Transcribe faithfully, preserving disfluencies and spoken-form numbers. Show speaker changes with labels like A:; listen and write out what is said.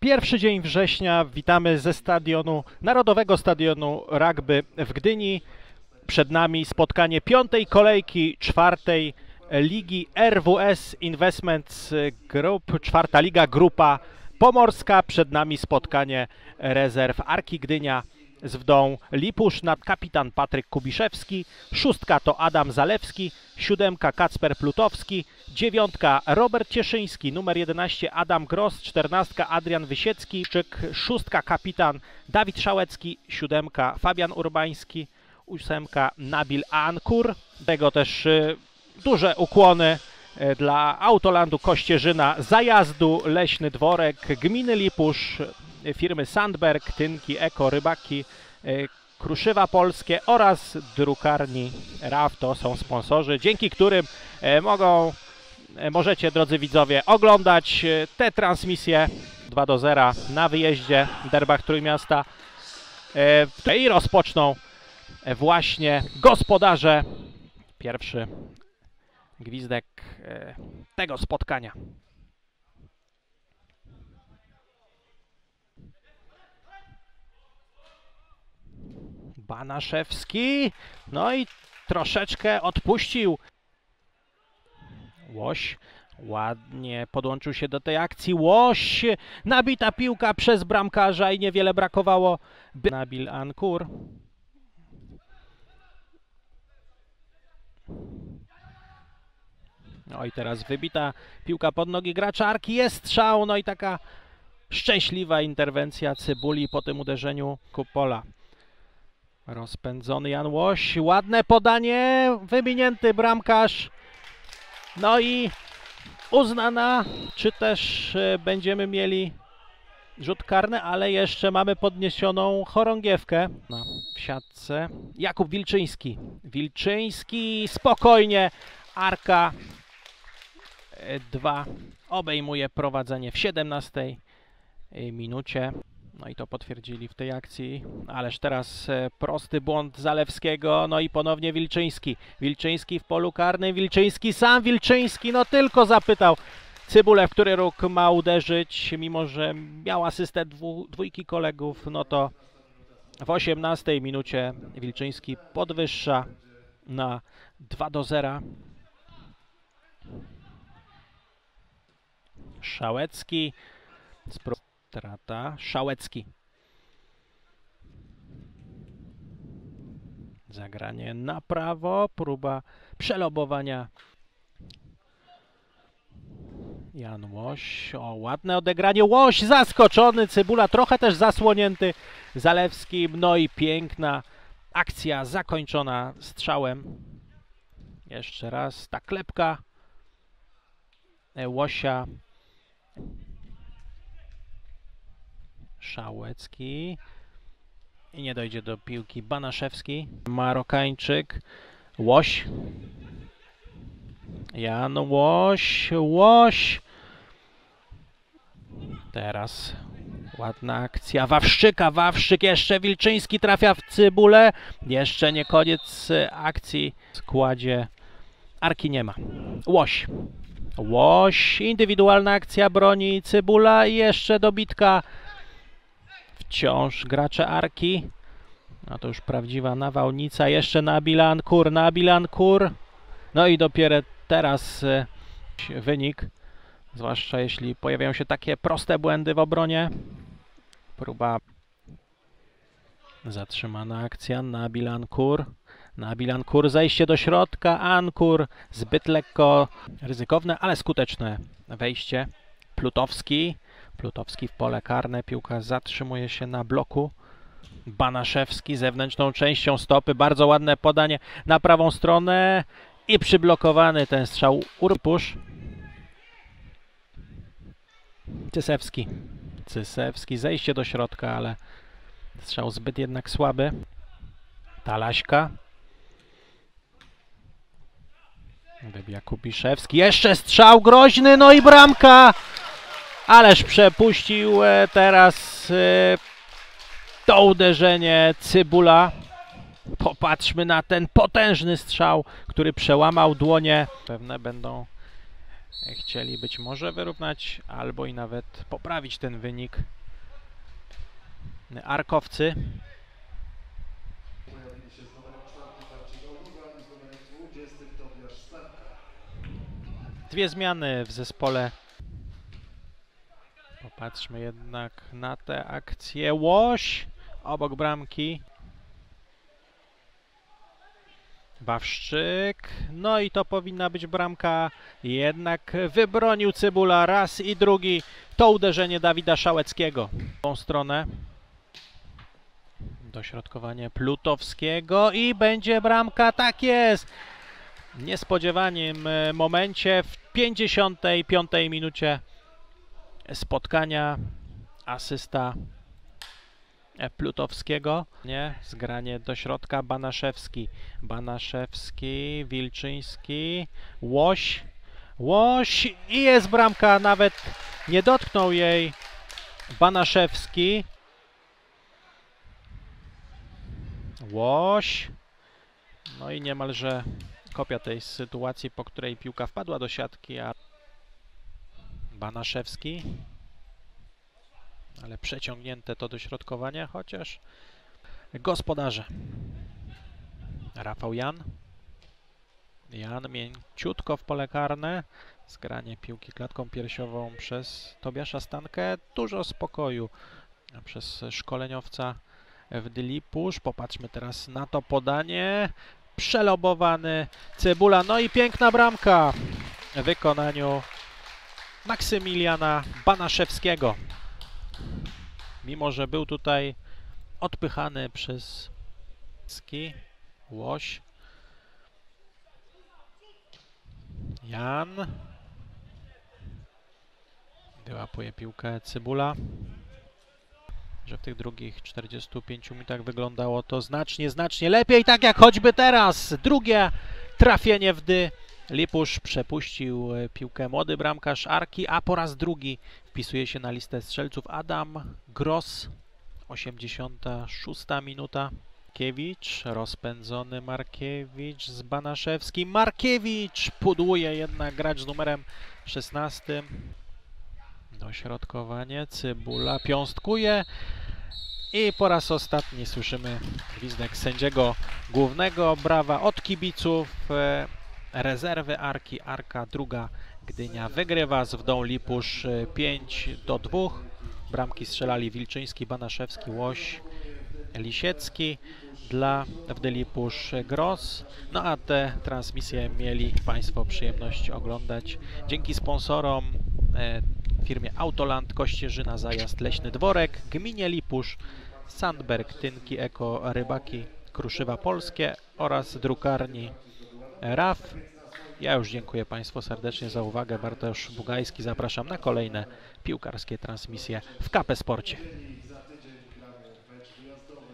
A: Pierwszy dzień września, witamy ze stadionu, Narodowego Stadionu Rugby w Gdyni. Przed nami spotkanie piątej kolejki czwartej ligi R W S Investments Group, czwarta liga, grupa pomorska. Przed nami spotkanie rezerw Arki Gdynia z Wdą Lipusz, nad kapitan Patryk Kubiszewski, szóstka to Adam Zalewski, siódemka Kacper Plutowski, dziewiątka Robert Cieszyński, numer jedenaście Adam Gross, czternastka Adrian Wysiecki, szóstka kapitan Dawid Szałecki, siódemka Fabian Urbański, ósemka Nabil Ankur. Tego też y, duże ukłony y, dla Autolandu Kościerzyna, Zajazdu Leśny Dworek, Gminy Lipusz, y, firmy Sandberg, Tynki, Eko, Rybaki, y, Kruszywa Polskie oraz drukarni R A W. To są sponsorzy, dzięki którym y, mogą, y, możecie, drodzy widzowie, oglądać y, te transmisje dwa do zera na wyjeździe w derbach Trójmiasta y, i rozpoczną właśnie gospodarze. Pierwszy gwizdek tego spotkania. Banaszewski, no i troszeczkę odpuścił. Łoś ładnie podłączył się do tej akcji. Łoś, nabita piłka przez bramkarza i niewiele brakowało. Nabil Ankur. No i teraz wybita piłka pod nogi gracza Arki, jest strzał, no i taka szczęśliwa interwencja Cybuli po tym uderzeniu Kupola. Rozpędzony Jan Łoś, ładne podanie, wyminięty bramkarz, no i uznana, czy też będziemy mieli rzut karny, ale jeszcze mamy podniesioną chorągiewkę. No, w siatce Jakub Wilczyński, Wilczyński spokojnie, Arka dwa obejmuje prowadzenie w siedemnastej minucie. No i to potwierdzili w tej akcji, ależ teraz prosty błąd Zalewskiego, no i ponownie Wilczyński. Wilczyński w polu karnym, Wilczyński sam, Wilczyński no tylko zapytał Cybulę, w który róg ma uderzyć, mimo że miał asystę dwu, dwójki kolegów, no to w osiemnastej minucie Wilczyński podwyższa na dwa do zera. Szałecki, strata, Szałecki. Zagranie na prawo, próba przelobowania. Jan Łoś, o ładne odegranie, Łoś zaskoczony, Cybula trochę też zasłonięty Zalewskim, no i piękna akcja zakończona strzałem. Jeszcze raz ta klepka Łosia. Szałecki i nie dojdzie do piłki Banaszewski, Marokańczyk, Łoś, Jan Łoś, Łoś, teraz ładna akcja Wawrzyka, Wawrzyk, jeszcze Wilczyński trafia w Cybulę, jeszcze nie koniec akcji, w składzie Arki nie ma. Łoś, Łoś, indywidualna akcja, broni Cybula i jeszcze dobitka. Wciąż gracze Arki. No to już prawdziwa nawałnica. Jeszcze Nabil Ankur, Nabil Ankur. No i dopiero teraz y, wynik. Zwłaszcza jeśli pojawiają się takie proste błędy w obronie. Próba. Zatrzymana akcja. Nabil Ankur. Nabil Ankur, zejście do środka. Ankur. Zbyt lekko ryzykowne, ale skuteczne wejście. Plutowski. Plutowski w pole karne, piłka zatrzymuje się na bloku. Banaszewski zewnętrzną częścią stopy, bardzo ładne podanie na prawą stronę i przyblokowany ten strzał Urpusz. Cysewski, Cysewski, zejście do środka, ale strzał zbyt jednak słaby. Talaśka. Wybija Kubiszewski, jeszcze strzał groźny, no i bramka! Ależ przepuścił teraz y, to uderzenie Cybula. Popatrzmy na ten potężny strzał, który przełamał dłonie. Pewne będą chcieli być może wyrównać albo i nawet poprawić ten wynik. Arkowcy. Dwie zmiany w zespole. Popatrzmy jednak na tę akcję. Łoś obok bramki. Wawrzyk. No i to powinna być bramka. Jednak wybronił Cybula raz i drugi. To uderzenie Dawida Szałeckiego. W tą stronę. Dośrodkowanie Plutowskiego i będzie bramka. Tak jest. W niespodziewanym momencie w pięćdziesiątej piątej minucie spotkania asysta Plutowskiego. Nie, zgranie do środka Banaszewski. Banaszewski, Wilczyński, Łoś. Łoś i jest bramka. Nawet nie dotknął jej Banaszewski. Łoś. No i niemalże kopia tej sytuacji, po której piłka wpadła do siatki, a Banaszewski. Ale przeciągnięte to dośrodkowanie, chociaż gospodarze. Rafał Jan. Jan mięciutko w pole karne. Zgranie piłki klatką piersiową przez Tobiasza Stankę. Dużo spokoju przez szkoleniowca Wdylipusz. Popatrzmy teraz na to podanie. Przelobowany Cybula. No i piękna bramka w wykonaniu Maksymiliana Banaszewskiego. Mimo że był tutaj odpychany przez Ski, Łoś. Jan. Wyłapuje piłkę Cybula. Że w tych drugich czterdziestu pięciu minutach wyglądało to znacznie, znacznie lepiej, tak jak choćby teraz. Drugie trafienie w dy. Lipusz przepuścił piłkę młody bramkarz Arki, a po raz drugi wpisuje się na listę strzelców Adam Gross. osiemdziesiąta szósta minuta. Markiewicz, rozpędzony Markiewicz z Banaszewskim. Markiewicz pudłuje jednak gracz z numerem szesnastym. Dośrodkowanie, Cybula piąstkuje i po raz ostatni słyszymy gwizdek sędziego głównego. Brawa od kibiców. Rezerwy Arki. Arka druga. Gdynia wygrywa z Wdą Lipusz pięć do dwóch. Bramki strzelali Wilczyński, Banaszewski, Łoś, Lisiecki. Dla Wdy Lipusz Gross. No a te transmisje mieli Państwo przyjemność oglądać dzięki sponsorom, e, firmie Autoland, Kościerzyna, Zajazd, Leśny Dworek, Gminie Lipusz, Sandberg, Tynki, Eko, Rybaki, Kruszywa Polskie oraz drukarni R A F. Ja już dziękuję Państwu serdecznie za uwagę. Bartosz Bugajski, zapraszam na kolejne piłkarskie transmisje w K P Sporcie.